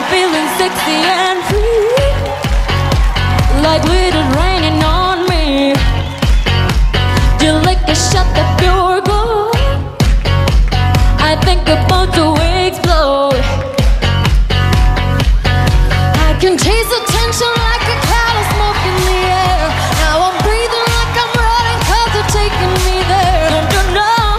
feeling sexy and free, like glitter raining on me. You like a shot that pure gold. I think about to explode. I can taste the tension like a cloud of smoke in the air. Now I'm breathing like I'm running 'cause they're taking me there. Don't you know?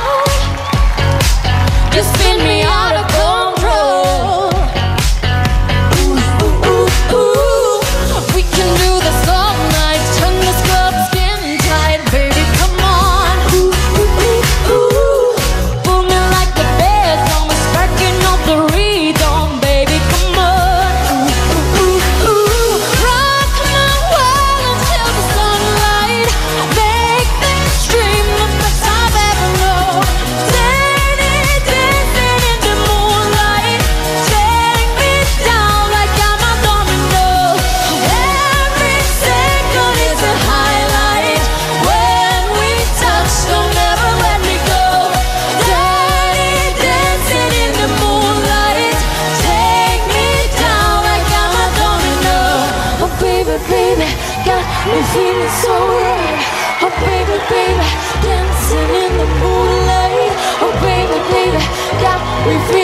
You spin me out of control. Ooh, ooh, ooh, ooh. We can do this all night. Turn this club skin tight, baby, come on. Ooh, ooh, ooh, ooh. Pull me like a bass, almost sparking off the rhythm, baby, come on. Ooh, ooh, ooh. Rock my world until the sunlight. Make this dream the best I've ever known. Dancing in the moonlight. Take me down like I'm a domino. Every second is a highlight. When we touch, don't ever let me go. Dancing in the moonlight. Take me down like I'm a domino. Oh baby, baby, got me feeling so right. Oh baby, baby, dancing in the moonlight. Oh baby, baby, got me feeling